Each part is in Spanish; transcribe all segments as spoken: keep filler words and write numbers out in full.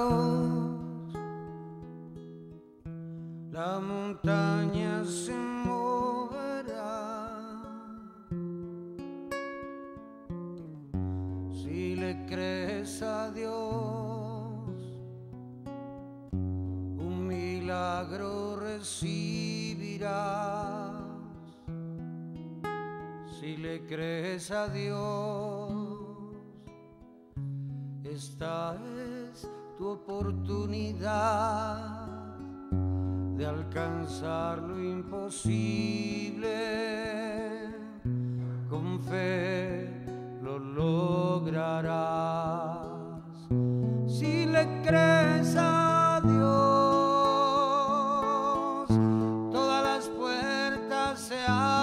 Dios, la montaña se moverá. Si le crees a Dios, un milagro recibirás. Si le crees a Dios, esta es tu oportunidad de alcanzar lo imposible. Con fe lo lograrás. Si le crees a Dios, todas las puertas se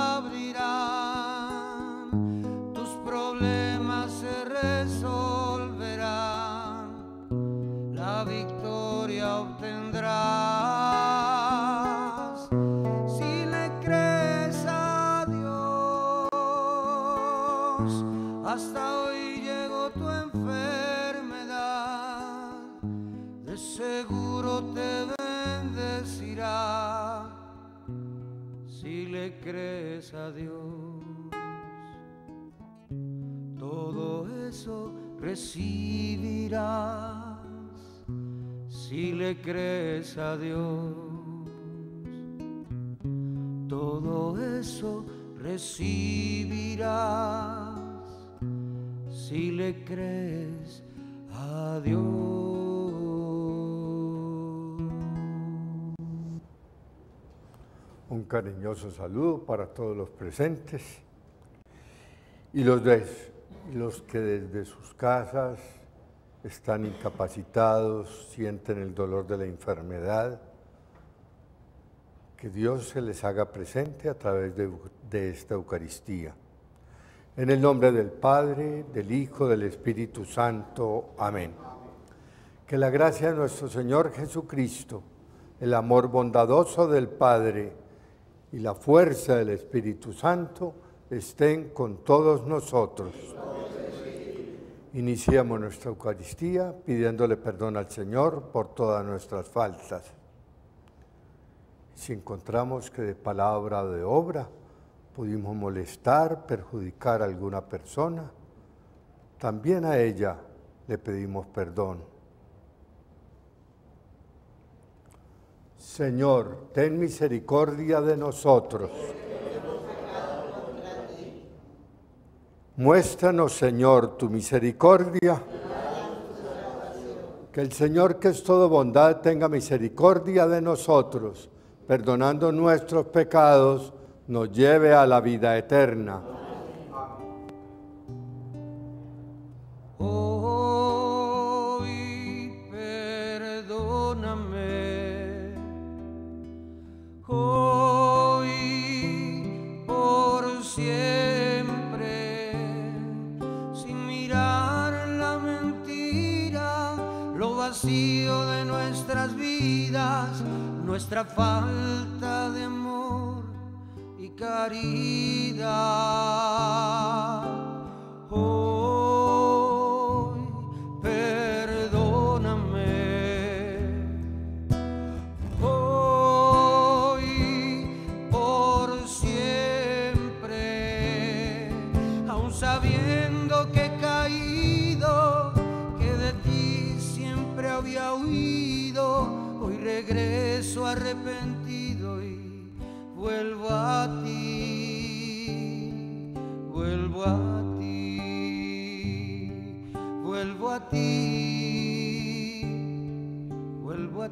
abrirán, tus problemas se resolverán, la victoria obtendrás. Si le crees a Dios, hasta hoy llegó tu enfermedad, de seguro te bendecirá. Si le crees a Dios, todo eso recibirás. Si le crees a Dios, todo eso recibirás. Si le crees a Dios. Un cariñoso saludo para todos los presentes y los, de, los que desde sus casas están incapacitados, sienten el dolor de la enfermedad. Que Dios se les haga presente a través de, de esta Eucaristía. En el nombre del Padre, del Hijo, del Espíritu Santo. Amén. Que la gracia de nuestro Señor Jesucristo, el amor bondadoso del Padre y la fuerza del Espíritu Santo estén con todos nosotros. Iniciamos nuestra Eucaristía pidiéndole perdón al Señor por todas nuestras faltas. Si encontramos que de palabra o de obra pudimos molestar, perjudicar a alguna persona, también a ella le pedimos perdón. Señor, ten misericordia de nosotros. Muéstranos, Señor, tu misericordia. Que el Señor, que es todo bondad, tenga misericordia de nosotros, perdonando nuestros pecados, nos lleve a la vida eterna. Hoy perdóname, hoy por siempre, sin mirar la mentira, lo vacío de nuestras vidas, nuestra falta de amor y caridad. Hoy perdóname, hoy por siempre, aun sabiendo que he caído, que de ti siempre había huido, hoy regreso arrepentido y vuelvo a ti, vuelvo a ti, vuelvo a ti, vuelvo a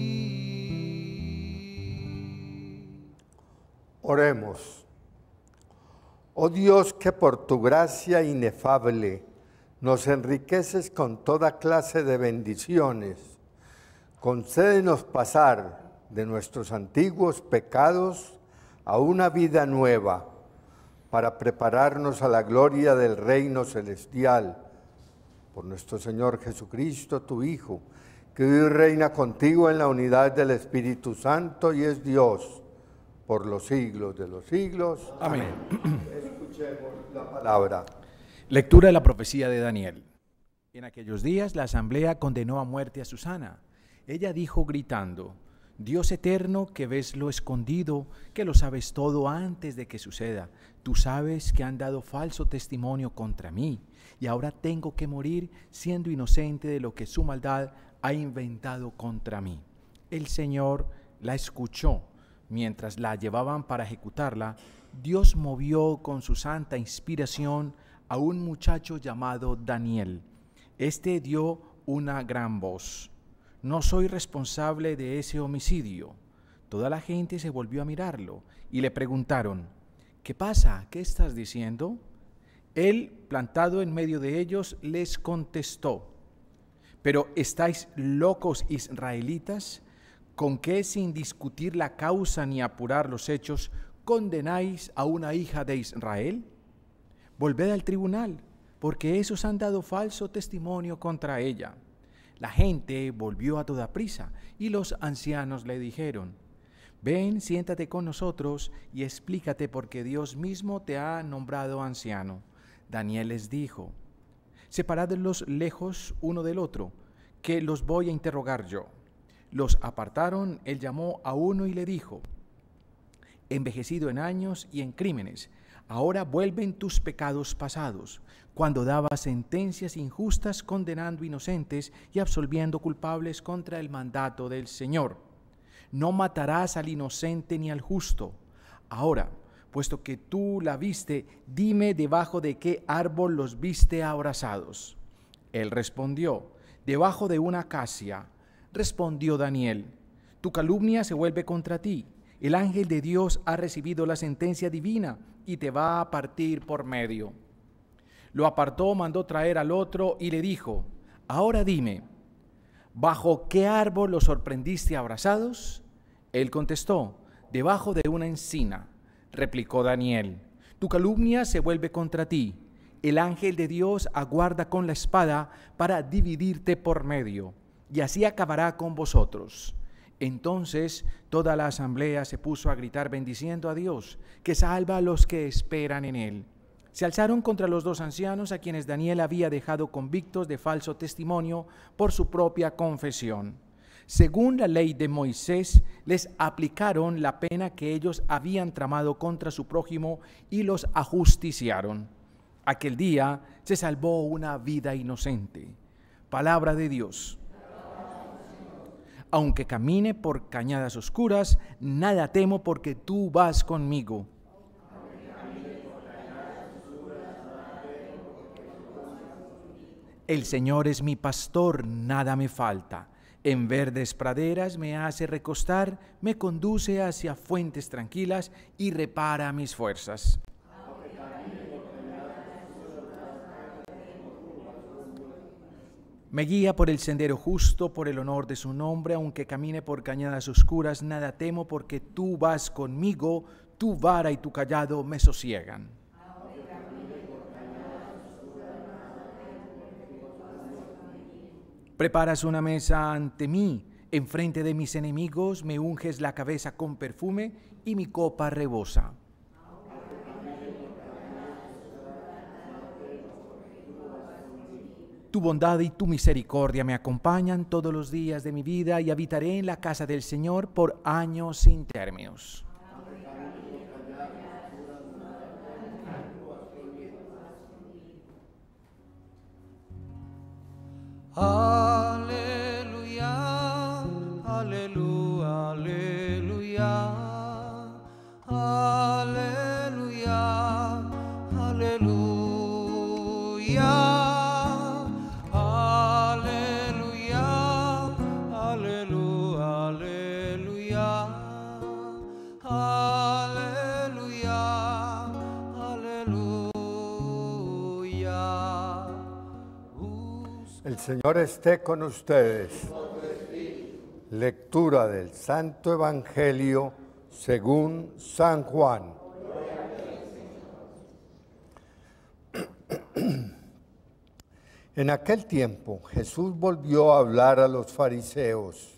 ti. Oremos. Oh Dios, que por tu gracia inefable nos enriqueces con toda clase de bendiciones, concédenos pasar de nuestros antiguos pecados a una vida nueva, para prepararnos a la gloria del reino celestial, por nuestro Señor Jesucristo, tu Hijo, que vive y reina contigo en la unidad del Espíritu Santo y es Dios, por los siglos de los siglos. Amén. Escuchemos la palabra. Lectura de la profecía de Daniel. En aquellos días la asamblea condenó a muerte a Susana. Ella dijo gritando: Dios eterno, que ves lo escondido, que lo sabes todo antes de que suceda. Tú sabes que han dado falso testimonio contra mí, y ahora tengo que morir siendo inocente de lo que su maldad ha inventado contra mí. El Señor la escuchó. Mientras la llevaban para ejecutarla, Dios movió con su santa inspiración a un muchacho llamado Daniel. Este dio una gran voz: no soy responsable de ese homicidio. Toda la gente se volvió a mirarlo y le preguntaron: ¿qué pasa? ¿Qué estás diciendo? Él, plantado en medio de ellos, les contestó: ¿pero estáis locos, israelitas? ¿Con qué, sin discutir la causa ni apurar los hechos, condenáis a una hija de Israel? Volved al tribunal, porque esos han dado falso testimonio contra ella. La gente volvió a toda prisa, y los ancianos le dijeron: ven, siéntate con nosotros y explícate por qué Dios mismo te ha nombrado anciano. Daniel les dijo: separadlos lejos uno del otro, que los voy a interrogar yo. Los apartaron. Él llamó a uno y le dijo: envejecido en años y en crímenes, ahora vuelven tus pecados pasados, cuando dabas sentencias injustas condenando inocentes y absolviendo culpables contra el mandato del Señor. No matarás al inocente ni al justo. Ahora, puesto que tú la viste, dime debajo de qué árbol los viste abrazados. Él respondió: debajo de una acacia. Respondió Daniel: tu calumnia se vuelve contra ti. El ángel de Dios ha recibido la sentencia divina y te va a partir por medio. Lo apartó, mandó traer al otro y le dijo: ahora dime, ¿bajo qué árbol los sorprendiste abrazados? Él contestó: debajo de una encina. Replicó Daniel: tu calumnia se vuelve contra ti. El ángel de Dios aguarda con la espada para dividirte por medio, y así acabará con vosotros. Entonces toda la asamblea se puso a gritar bendiciendo a Dios, que salva a los que esperan en él. Se alzaron contra los dos ancianos a quienes Daniel había dejado convictos de falso testimonio por su propia confesión. Según la ley de Moisés, les aplicaron la pena que ellos habían tramado contra su prójimo y los ajusticiaron. Aquel día se salvó una vida inocente. Palabra de Dios. Aunque camine por cañadas oscuras, nada temo porque tú vas conmigo. El Señor es mi pastor, nada me falta. En verdes praderas me hace recostar, me conduce hacia fuentes tranquilas y repara mis fuerzas. Me guía por el sendero justo, por el honor de su nombre, aunque camine por cañadas oscuras, nada temo porque tú vas conmigo, tu vara y tu cayado me sosiegan. Preparas una mesa ante mí, enfrente de mis enemigos, me unges la cabeza con perfume y mi copa rebosa. Tu bondad y tu misericordia me acompañan todos los días de mi vida y habitaré en la casa del Señor por años sin términos. Aleluya, aleluya, aleluya, aleluya, aleluya. El Señor esté con ustedes. Lectura del Santo Evangelio según San Juan. En aquel tiempo Jesús volvió a hablar a los fariseos.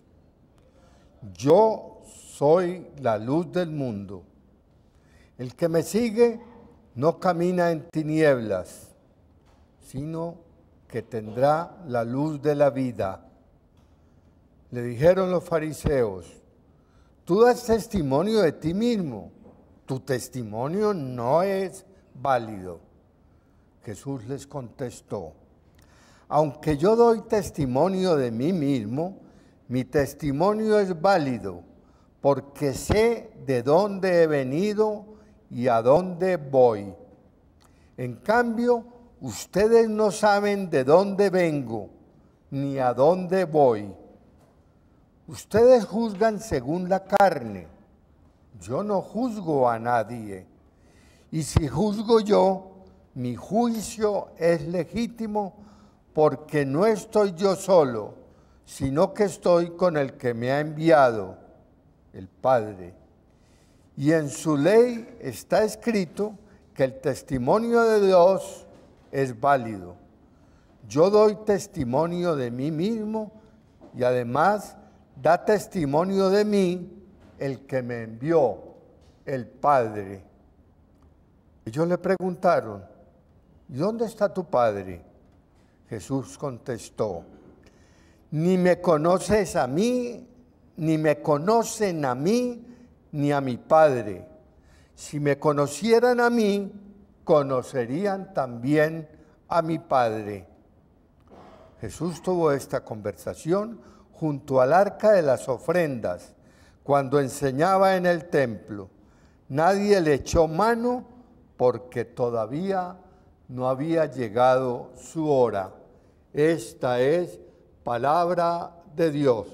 Yo soy la luz del mundo. El que me sigue no camina en tinieblas, sino que tendrá la luz de la vida. Le dijeron los fariseos: tú das testimonio de ti mismo, tu testimonio no es válido. Jesús les contestó: aunque yo doy testimonio de mí mismo, mi testimonio es válido, porque sé de dónde he venido y a dónde voy. En cambio, ustedes no saben de dónde vengo ni a dónde voy. Ustedes juzgan según la carne. Yo no juzgo a nadie. Y si juzgo yo, mi juicio es legítimo, porque no estoy yo solo, sino que estoy con el que me ha enviado, el Padre. Y en su ley está escrito que el testimonio de Dios es válido. Yo doy testimonio de mí mismo y además da testimonio de mí el que me envió, el Padre. Ellos le preguntaron: ¿y dónde está tu Padre? Jesús contestó: ni me conoces a mí, ni me conocen a mí, ni a mi Padre. Si me conocieran a mí, conocerían también a mi Padre. Jesús tuvo esta conversación junto al arca de las ofrendas, cuando enseñaba en el templo. Nadie le echó mano porque todavía no había llegado su hora. Esta es palabra de Dios.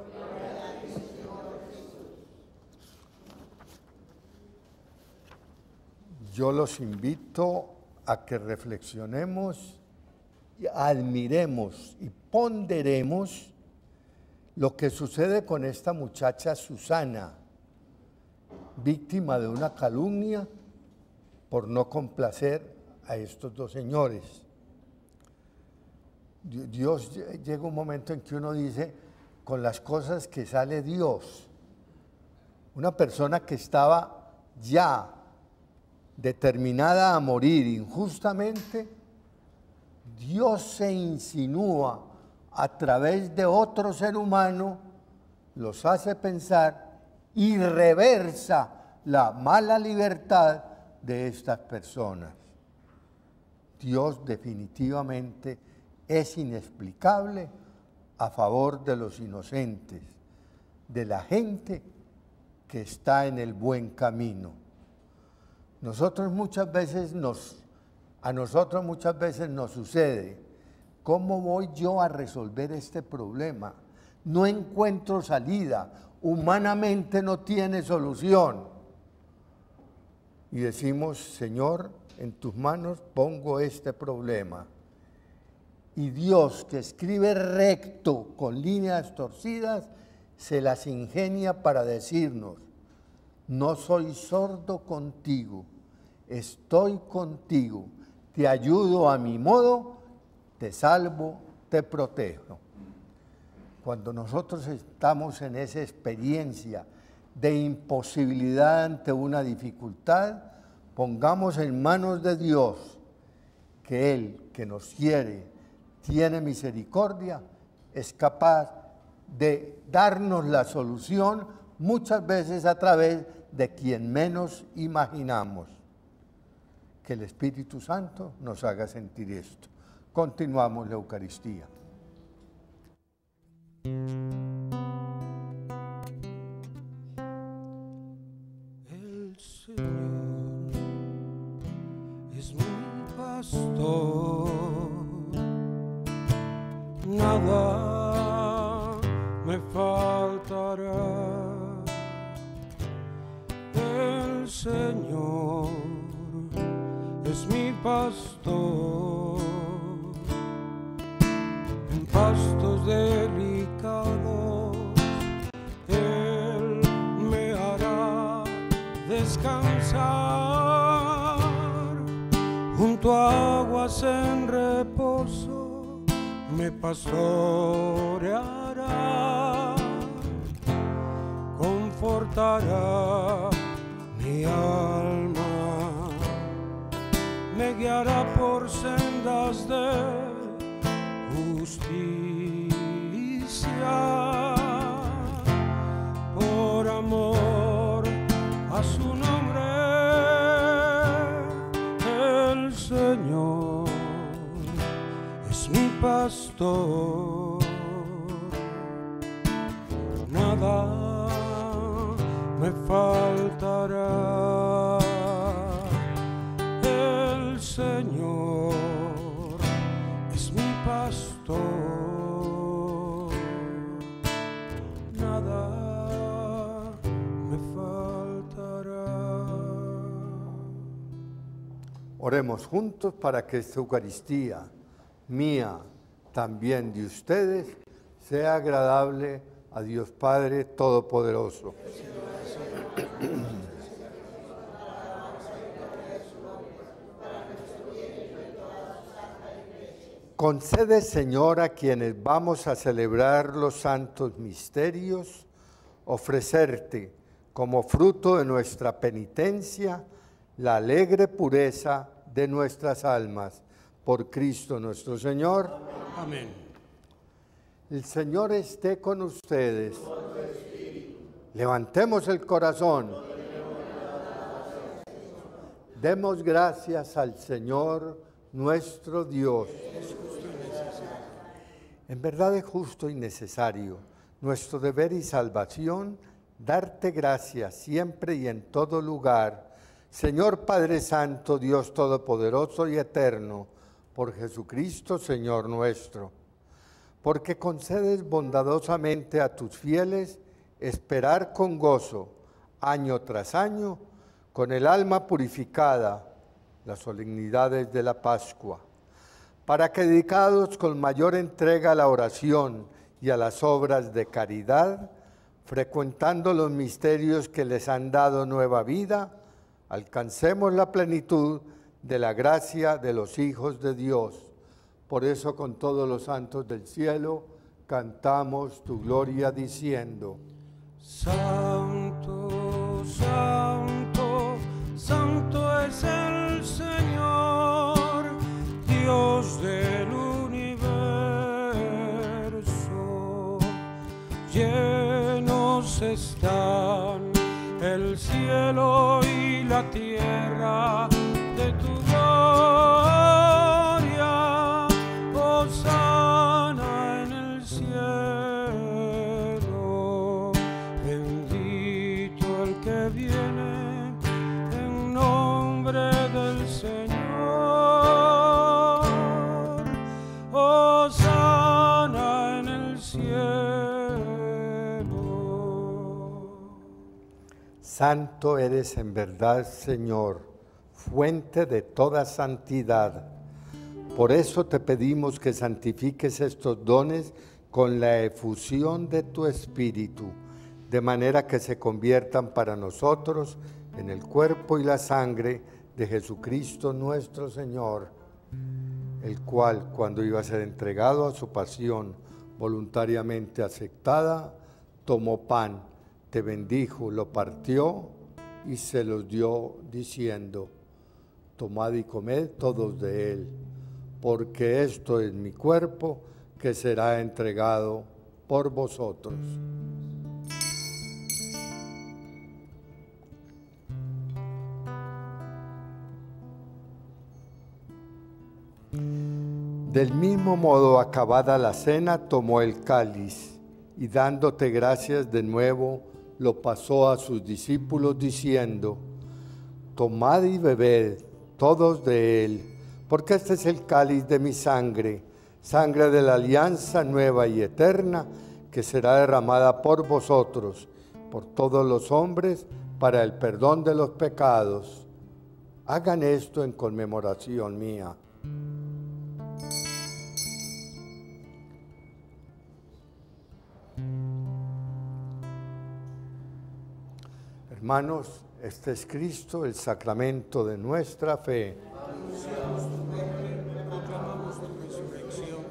Yo los invito a que reflexionemos, y admiremos y ponderemos lo que sucede con esta muchacha Susana, víctima de una calumnia por no complacer a estos dos señores. Dios, llega un momento en que uno dice, con las cosas que sale Dios, una persona que estaba ya determinada a morir injustamente, Dios se insinúa a través de otro ser humano, los hace pensar y reversa la mala libertad de estas personas. Dios definitivamente es inexplicable a favor de los inocentes, de la gente que está en el buen camino. Nosotros muchas veces nos, a nosotros muchas veces nos sucede: ¿cómo voy yo a resolver este problema? No encuentro salida, humanamente no tiene solución. Y decimos: Señor, en tus manos pongo este problema. Y Dios, que escribe recto con líneas torcidas, se las ingenia para decirnos: no soy sordo contigo, estoy contigo, te ayudo a mi modo, te salvo, te protejo. Cuando nosotros estamos en esa experiencia de imposibilidad ante una dificultad, pongamos en manos de Dios, que Él, que nos quiere, tiene misericordia, es capaz de darnos la solución, muchas veces a través de quien menos imaginamos. Que el Espíritu Santo nos haga sentir esto. Continuamos la Eucaristía. El Señor es mi pastor, nada me faltará. El Señor es mi pastor, en pastos delicados Él me hará descansar, junto a aguas en reposo me pastoreará, confortará mi alma, me guiará por sendas de justicia, por amor a su nombre, el Señor es mi pastor, nada me faltará. El Señor es mi pastor, nada me faltará. Oremos juntos para que esta Eucaristía mía, también de ustedes, sea agradable a Dios Padre Todopoderoso. Concede, Señor, a quienes vamos a celebrar los santos misterios, ofrecerte como fruto de nuestra penitencia la alegre pureza de nuestras almas. Por Cristo nuestro Señor. Amén. El Señor esté con ustedes. Levantemos el corazón. Demos gracias al Señor nuestro Dios. En verdad es justo y necesario, nuestro deber y salvación, darte gracias siempre y en todo lugar, Señor Padre Santo, Dios Todopoderoso y Eterno, por Jesucristo, Señor nuestro, porque concedes bondadosamente a tus fieles esperar con gozo, año tras año, con el alma purificada, las solemnidades de la Pascua, para que dedicados con mayor entrega a la oración y a las obras de caridad, frecuentando los misterios que les han dado nueva vida, alcancemos la plenitud de la gracia de los hijos de Dios. Por eso con todos los santos del cielo cantamos tu gloria diciendo: Santo, santo, santo es el Señor, Dios del universo. Llenos están el cielo y la tierra de tu gloria. Hosana en el cielo, bendito el que viene en nombre del Señor. Hosana en el cielo. Santo eres en verdad, Señor, fuente de toda santidad. Por eso te pedimos que santifiques estos dones con la efusión de tu Espíritu, de manera que se conviertan para nosotros en el cuerpo y la sangre de Jesucristo nuestro Señor, el cual, cuando iba a ser entregado a su pasión voluntariamente aceptada, tomó pan, te bendijo, lo partió y se los dio diciendo: tomad y comed todos de él, porque esto es mi cuerpo que será entregado por vosotros. Del mismo modo, acabada la cena, tomó el cáliz y dándote gracias de nuevo, lo pasó a sus discípulos diciendo: tomad y bebed todos de él, porque este es el cáliz de mi sangre, sangre de la alianza nueva y eterna, que será derramada por vosotros, por todos los hombres, para el perdón de los pecados. Hagan esto en conmemoración mía. Hermanos, este es Cristo, el sacramento de nuestra fe. Anunciamos tu muerte, proclamamos tu resurrección.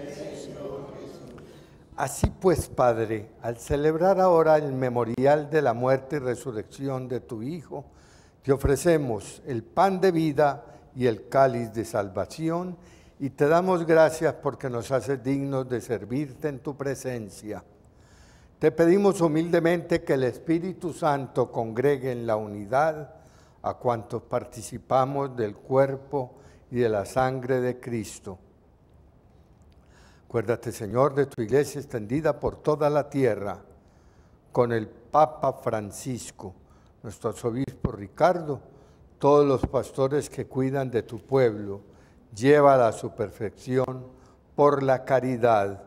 Así pues, Padre, al celebrar ahora el memorial de la muerte y resurrección de tu Hijo, te ofrecemos el pan de vida y el cáliz de salvación, y te damos gracias porque nos haces dignos de servirte en tu presencia. Te pedimos humildemente que el Espíritu Santo congregue en la unidad a cuantos participamos del cuerpo y de la sangre de Cristo. Acuérdate, Señor, de tu iglesia extendida por toda la tierra, con el Papa Francisco, nuestro arzobispo Ricardo, todos los pastores que cuidan de tu pueblo, llévala a su perfección por la caridad.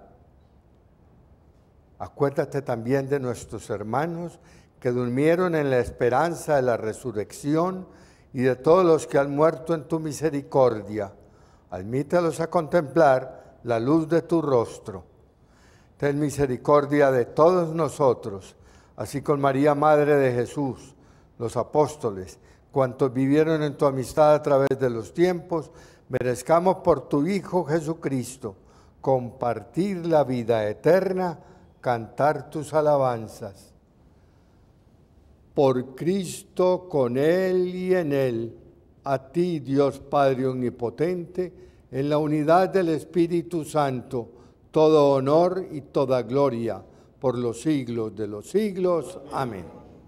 Acuérdate también de nuestros hermanos que durmieron en la esperanza de la resurrección y de todos los que han muerto en tu misericordia. Admítelos a contemplar la luz de tu rostro. Ten misericordia de todos nosotros, así con María, Madre de Jesús, los apóstoles, cuantos vivieron en tu amistad a través de los tiempos, merezcamos por tu Hijo Jesucristo compartir la vida eterna, cantar tus alabanzas. Por Cristo, con Él y en Él, a ti, Dios Padre Omnipotente, en la unidad del Espíritu Santo, todo honor y toda gloria, por los siglos de los siglos. Amén.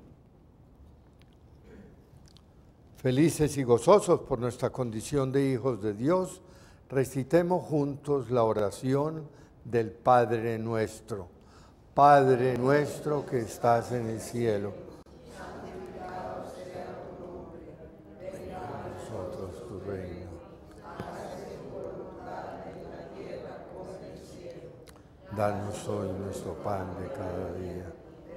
Felices y gozosos por nuestra condición de hijos de Dios, recitemos juntos la oración del Padre nuestro. Padre nuestro que estás en el cielo, santificado sea tu nombre, venga a nosotros tu reino. Hágase tu voluntad en la tierra como en el cielo. Danos hoy nuestro pan de cada día.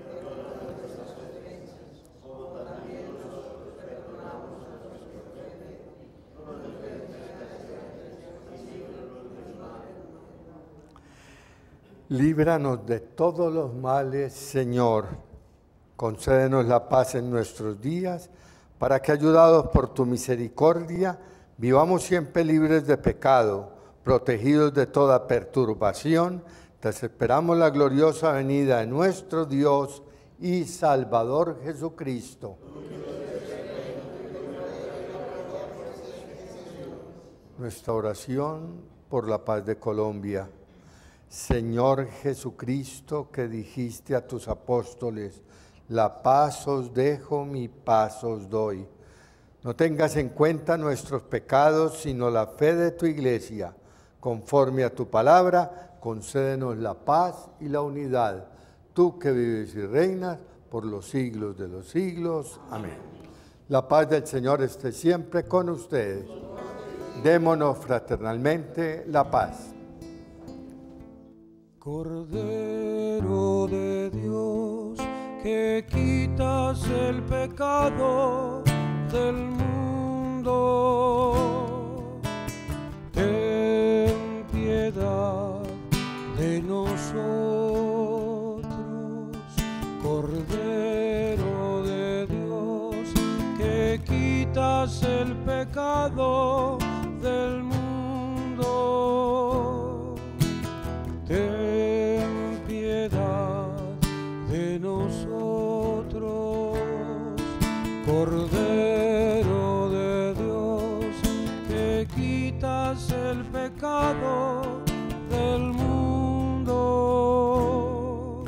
Líbranos de todos los males, Señor. Concédenos la paz en nuestros días, para que, ayudados por tu misericordia, vivamos siempre libres de pecado, protegidos de toda perturbación. Te esperamos la gloriosa venida de nuestro Dios y Salvador Jesucristo. Nuestra oración por la paz de Colombia. Señor Jesucristo, que dijiste a tus apóstoles, la paz os dejo, mi paz os doy. No tengas en cuenta nuestros pecados, sino la fe de tu iglesia. Conforme a tu palabra, concédenos la paz y la unidad. Tú que vives y reinas por los siglos de los siglos. Amén. La paz del Señor esté siempre con ustedes. Démonos fraternalmente la paz. Cordero de Dios, que quitas el pecado del mundo, ten piedad de nosotros. Cordero de Dios, que quitas el pecado del mundo, ten piedad de nosotros. Cordero de Dios, que quitas el pecado del mundo,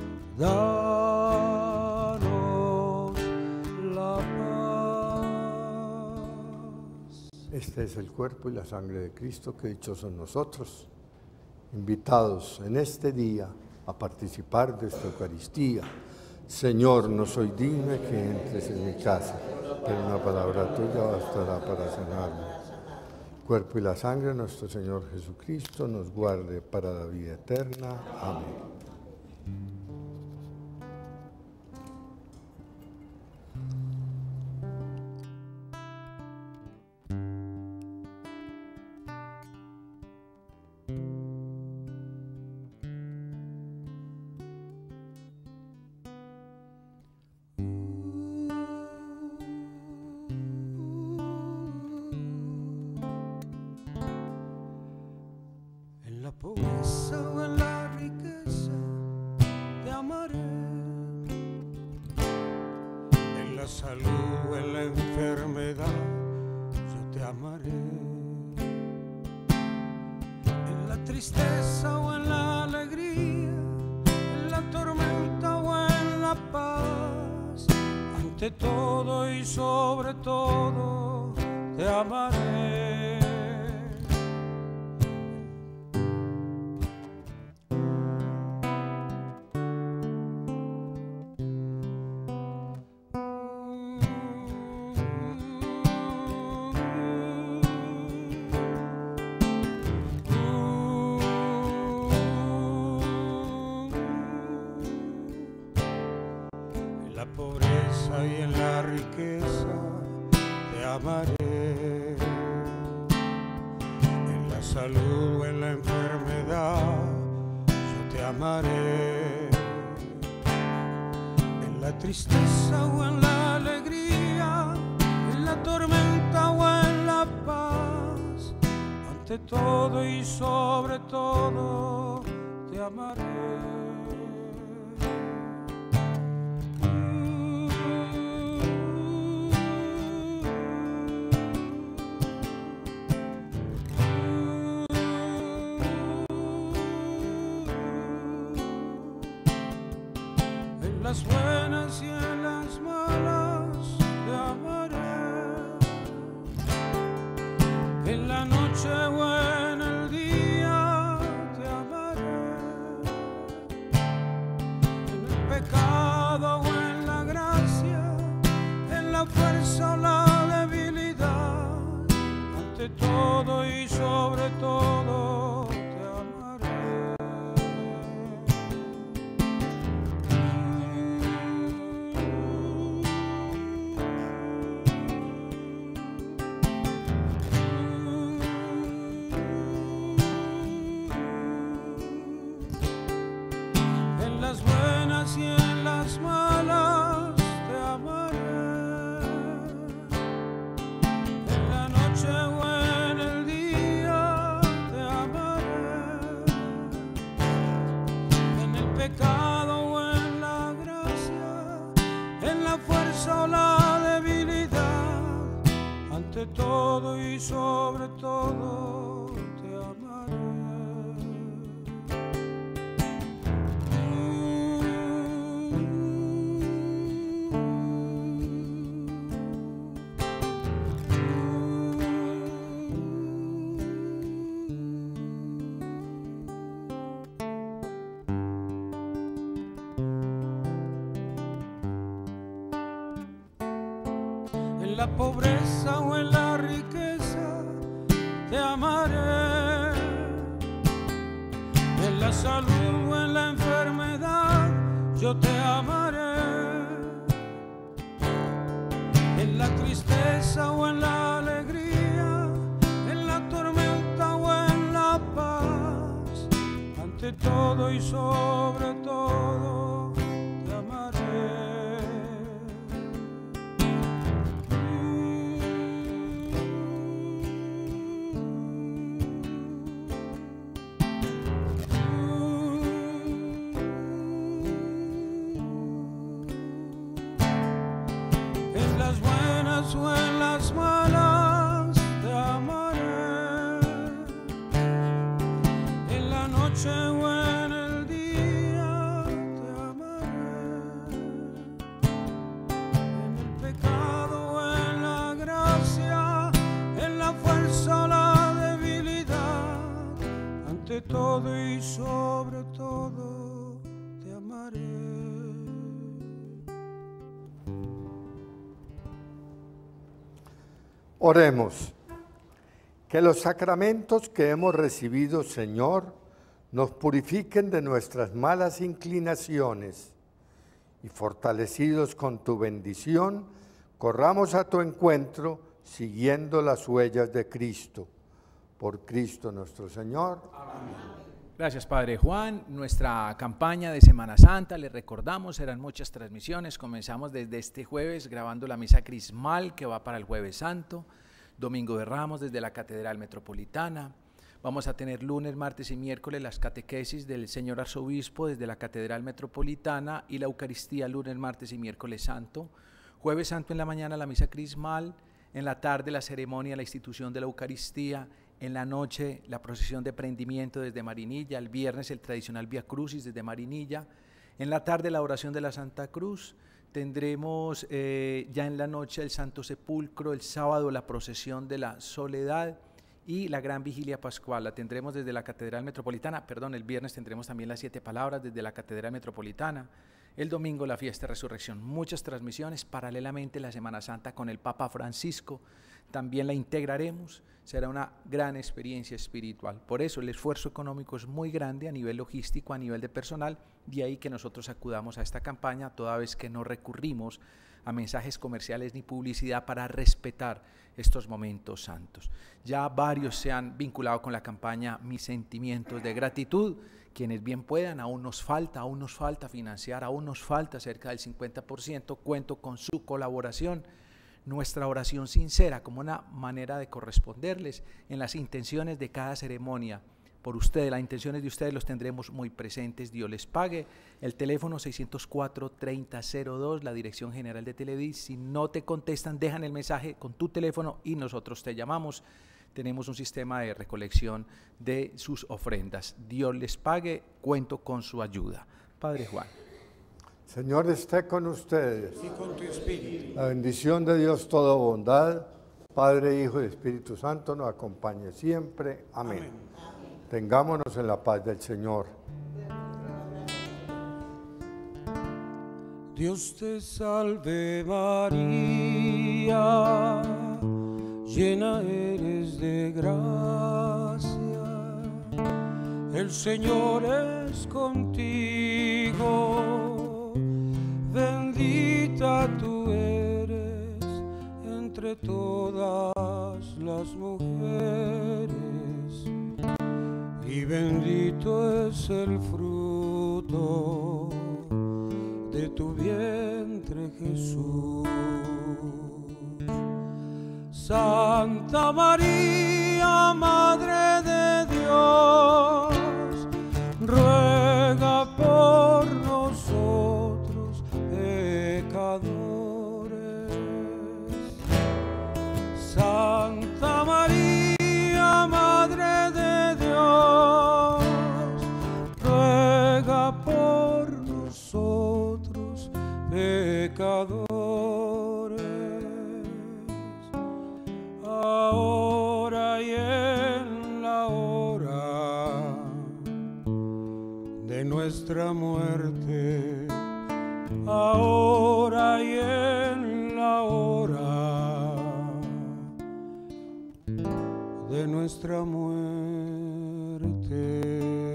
danos la paz. Este es el cuerpo y la sangre de Cristo, que dichosos nosotros, invitados en este día a participar de esta Eucaristía. Señor, no soy digno de que entres en mi casa, pero una palabra tuya bastará para sanarme. Cuerpo y la sangre de nuestro Señor Jesucristo nos guarde para la vida eterna. Amén. Pobreza o en la riqueza, te amaré. En la salud o en la enfermedad, yo te amaré. tristeza o en la alegría, en la tormenta o en la paz, ante todo y sobre todo te amaré. Pobreza y en la riqueza te amaré, en la salud o en la enfermedad yo te amaré, en la tristeza o en la alegría, en la tormenta o en la paz, ante todo y sobre todo te amaré. En las buenas y en las malas te amaré, en la noche o en el día te amaré, en el pecado o en la gracia, en la fuerza o la debilidad, ante todo y sobre todo te amaré. En las buenas y en las malas te amaré, en la noche o en el día te amaré, en el pecado o en la gracia, en la fuerza o la debilidad, ante todo y sobre todo te amaré. En la pobreza o en la riqueza te amaré, en la salud o en la enfermedad yo te amaré, en la tristeza o en la alegría, en la tormenta o en la paz, ante todo y sobre todo te amaré. En las buenas o en las malas te amaré, en la noche o en el día te amaré, en el pecado o en la gracia, en la fuerza o la debilidad, ante todo y sobre todo te amaré. Oremos. Que los sacramentos que hemos recibido, Señor, nos purifiquen de nuestras malas inclinaciones y fortalecidos con tu bendición, corramos a tu encuentro siguiendo las huellas de Cristo. Por Cristo nuestro Señor. Amén. Gracias, Padre Juan. Nuestra campaña de Semana Santa, les recordamos, serán muchas transmisiones. Comenzamos desde este jueves grabando la misa crismal que va para el Jueves Santo, Domingo de Ramos desde la Catedral Metropolitana. Vamos a tener lunes, martes y miércoles las catequesis del Señor Arzobispo desde la Catedral Metropolitana y la Eucaristía lunes, martes y miércoles santo. Jueves Santo en la mañana la misa crismal, en la tarde la ceremonia, la institución de la Eucaristía En la noche la procesión de prendimiento desde Marinilla, el viernes el tradicional Vía Crucis desde Marinilla, en la tarde la oración de la Santa Cruz, tendremos eh, ya en la noche el Santo Sepulcro, el sábado la procesión de la Soledad y la gran vigilia pascual, la tendremos desde la Catedral Metropolitana, perdón, el viernes tendremos también las siete palabras desde la Catedral Metropolitana, el domingo la fiesta de resurrección, muchas transmisiones, paralelamente la Semana Santa con el Papa Francisco, también la integraremos, será una gran experiencia espiritual. Por eso el esfuerzo económico es muy grande a nivel logístico, a nivel de personal, de ahí que nosotros acudamos a esta campaña toda vez que no recurrimos a mensajes comerciales ni publicidad para respetar estos momentos santos. Ya varios se han vinculado con la campaña Mis Sentimientos de Gratitud, quienes bien puedan, aún nos falta, aún nos falta financiar, aún nos falta cerca del cincuenta por ciento, cuento con su colaboración, nuestra oración sincera como una manera de corresponderles en las intenciones de cada ceremonia. Por ustedes, las intenciones de ustedes los tendremos muy presentes, Dios les pague. El teléfono seiscientos cuatro, treinta cero dos, la Dirección General de Televis. Si no te contestan, dejan el mensaje con tu teléfono y nosotros te llamamos. Tenemos un sistema de recolección de sus ofrendas. Dios les pague, cuento con su ayuda. Padre Juan. Señor esté con ustedes. Y con tu espíritu. La bendición de Dios toda bondad, Padre, Hijo y Espíritu Santo nos acompañe siempre. Amén. Amén. Tengámonos en la paz del Señor. Dios te salve María, llena eres de gracia, el Señor es contigo, bendita tú eres entre todas las mujeres, y bendito es el fruto de tu vientre, Jesús. Santa María, Madre de Dios, ruega por nosotros pecadores. Santa María, Madre de Dios, ruega por nosotros pecadores. Ahora y en la hora de nuestra muerte, ahora y en la hora de nuestra muerte.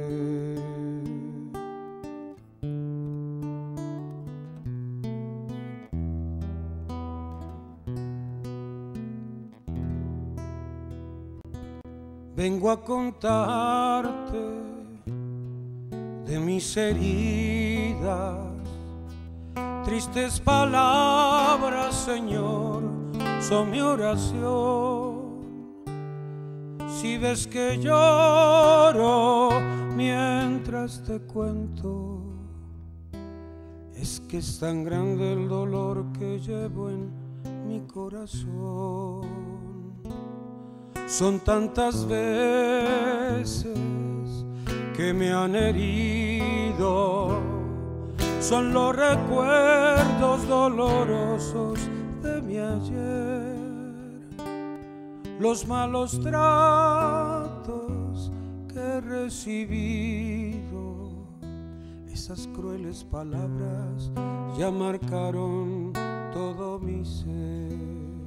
Vengo a contarte de mis heridas, tristes palabras, Señor, son mi oración. Si ves que lloro mientras te cuento, es que es tan grande el dolor que llevo en mi corazón. Son tantas veces que me han herido, son los recuerdos dolorosos de mi ayer, los malos tratos que he recibido, esas crueles palabras ya marcaron todo mi ser.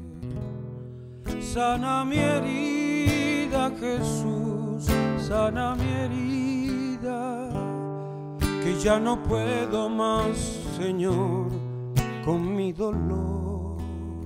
Sana mi herida, Jesús, sana mi herida, que ya no puedo más, Señor, con mi dolor.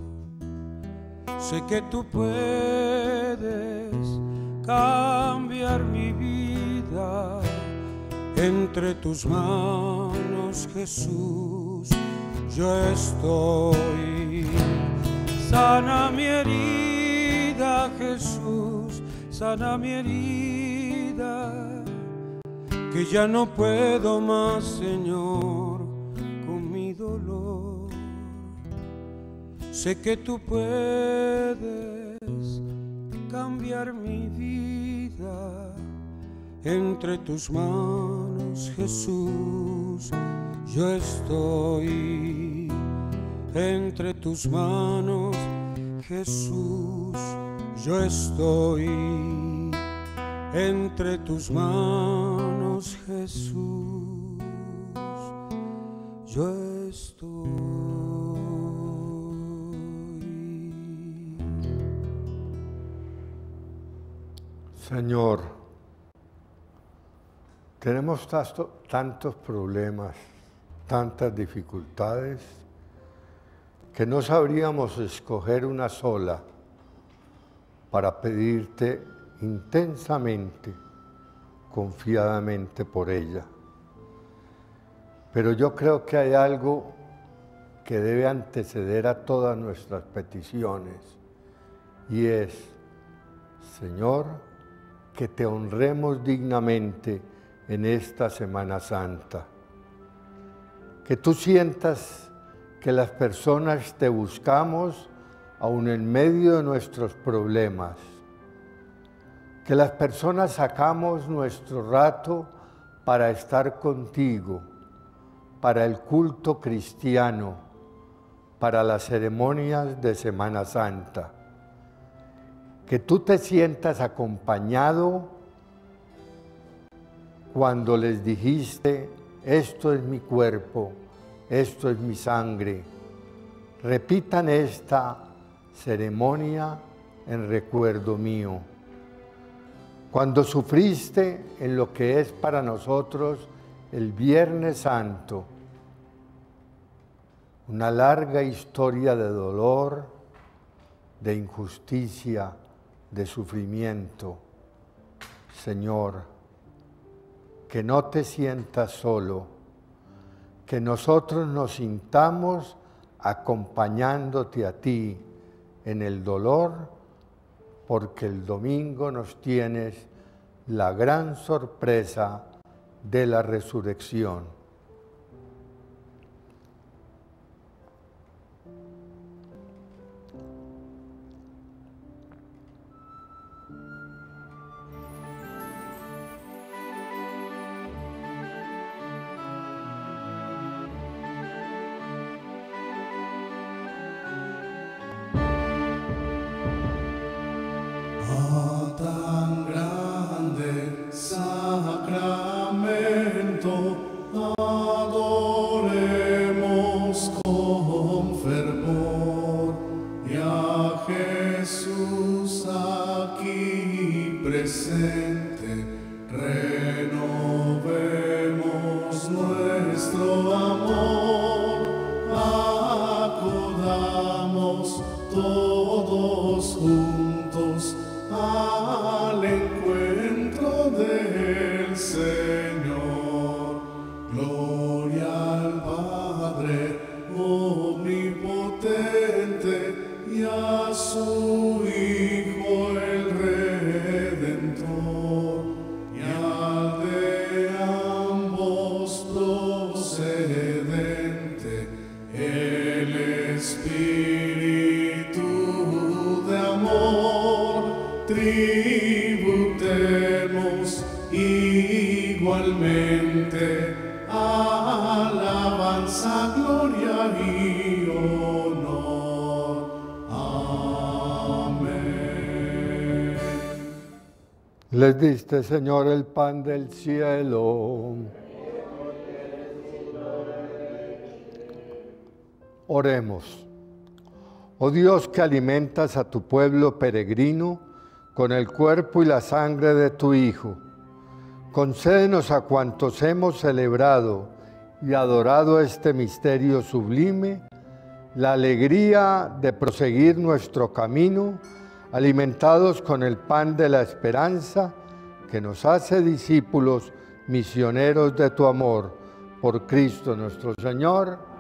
Sé que tú puedes cambiar mi vida, entre tus manos, Jesús, yo estoy. Sana mi herida, Jesús, sana mi herida, que ya no puedo más, Señor, con mi dolor. Sé que tú puedes cambiar mi vida. Entre tus manos, Jesús, yo estoy. Entre tus manos, Jesús, yo estoy. Entre tus manos, Jesús, yo estoy. Señor, tenemos tasto, tantos problemas, tantas dificultades, que no sabríamos escoger una sola para pedirte intensamente, confiadamente por ella. Pero yo creo que hay algo que debe anteceder a todas nuestras peticiones, y es, Señor, que te honremos dignamente en esta Semana Santa. Que tú sientas que las personas te buscamos aun en medio de nuestros problemas. Que las personas sacamos nuestro rato para estar contigo, para el culto cristiano, para las ceremonias de Semana Santa. Que tú te sientas acompañado cuando les dijiste, esto es mi cuerpo, esto es mi sangre. Repitan esta ceremonia en recuerdo mío. Cuando sufriste en lo que es para nosotros el Viernes Santo, una larga historia de dolor, de injusticia, de sufrimiento. Señor, que no te sientas solo, que nosotros nos sintamos acompañándote a ti en el dolor, porque el domingo nos tienes la gran sorpresa de la resurrección. Tributemos igualmente alabanza, gloria y honor. Amén. Les diste, Señor, el pan del cielo. Oremos. Oh Dios, que alimentas a tu pueblo peregrino con el cuerpo y la sangre de tu Hijo, concédenos a cuantos hemos celebrado y adorado este misterio sublime, la alegría de proseguir nuestro camino, alimentados con el pan de la esperanza, que nos hace discípulos misioneros de tu amor, por Cristo nuestro Señor.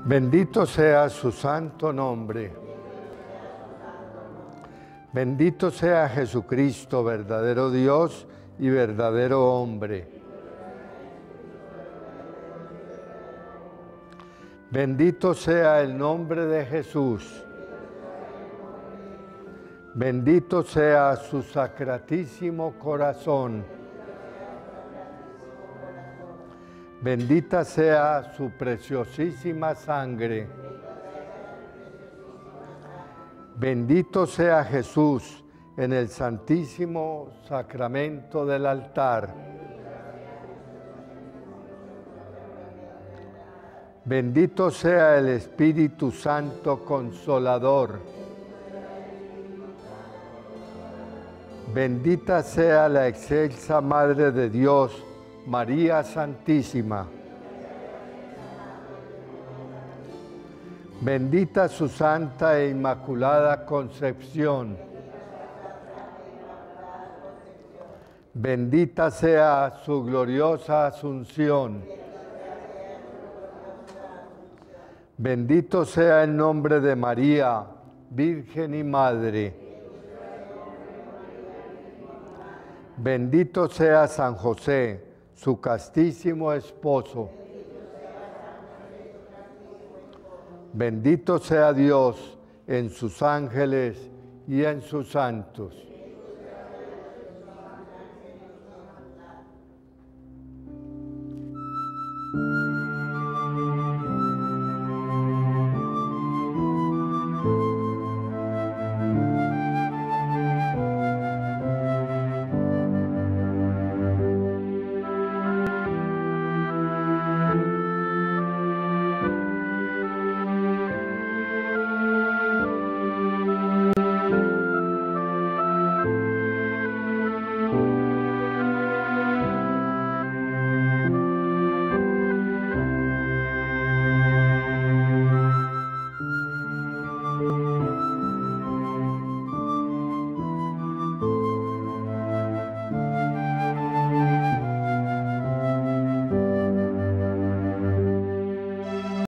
Bendito sea su santo nombre. Bendito sea Jesucristo, verdadero Dios y verdadero hombre. Bendito sea el nombre de Jesús. Bendito sea su sacratísimo corazón. Bendita sea su preciosísima sangre. Bendito sea Jesús en el santísimo sacramento del altar. Bendito sea el Espíritu Santo Consolador. Bendita sea la excelsa Madre de Dios, María Santísima. Bendita su santa e inmaculada concepción. Bendita sea su gloriosa asunción. Bendito sea el nombre de María, Virgen y Madre. Bendito sea San José, su castísimo esposo. Bendito sea Dios en sus ángeles y en sus santos.